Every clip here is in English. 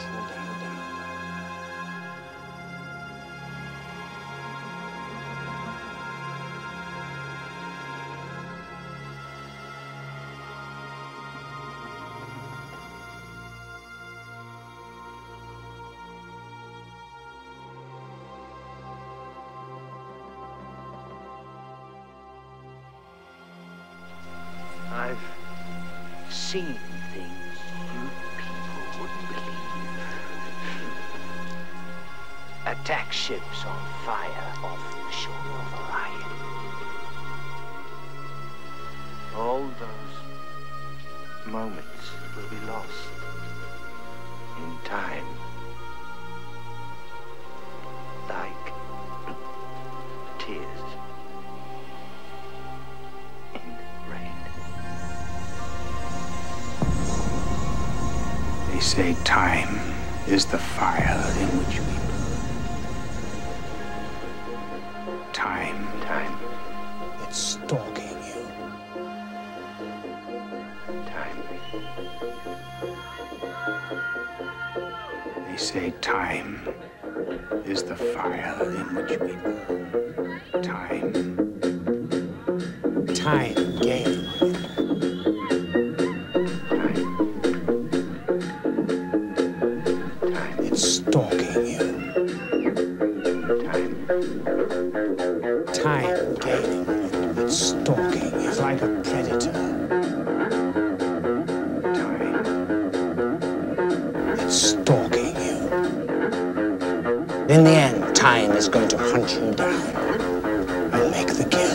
I've seen things you people wouldn't believe. Attack ships on fire off the shore of Orion. All those moments will be lost in time. Like tears in rain. They say time is the fire in which we burn. Time. It's stalking you. Time. They say time is the fire in which we burn. Time. Time game. It's stalking you. Time game. It's stalking you. It's like a predator. Time. It's stalking you. In the end, time is going to hunt you down and make the kill.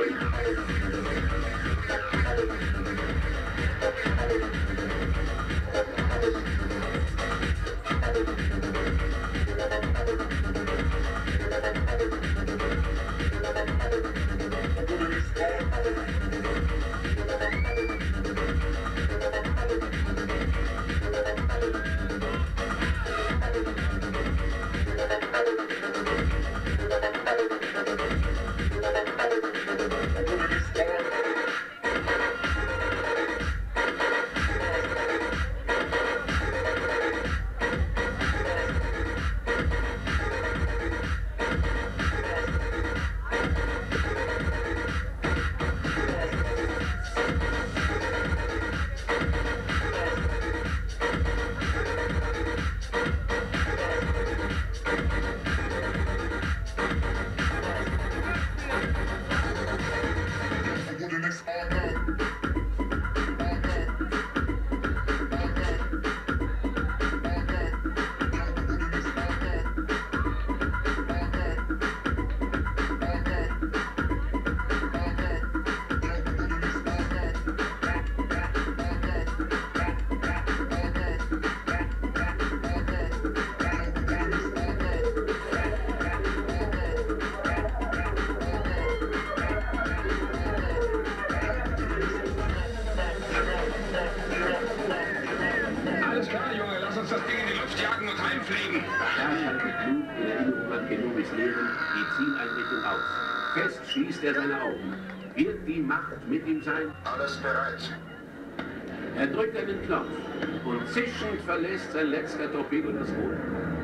Fest schließt er seine Augen. Wird die Macht mit ihm sein? Alles bereit. Er drückt einen Knopf und zischend verlässt sein letzter Torpedo das Boot.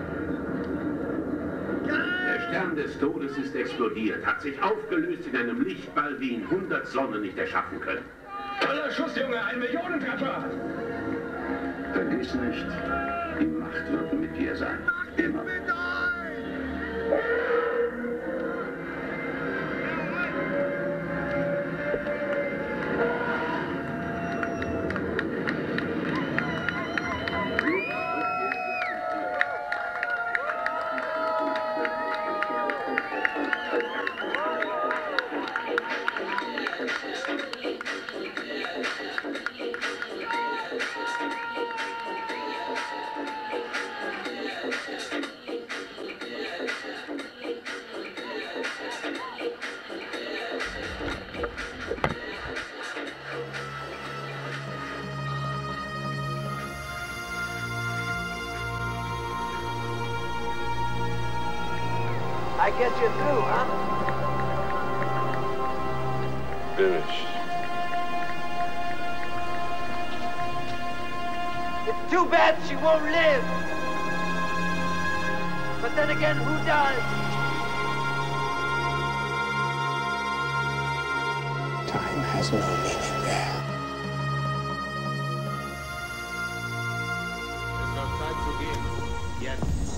Der Stern des Todes ist explodiert, hat sich aufgelöst in einem Lichtball, wie ihn 100 Sonnen nicht erschaffen können. Toller Schuss, Junge, ein Millionentreffer! Vergiss nicht, die Macht wird mit dir sein. Immer. I guess you're through, huh? Finished. It's too bad she won't live. But then again, who does? Time has no meaning there. Es wird Zeit zu gehen. Jetzt.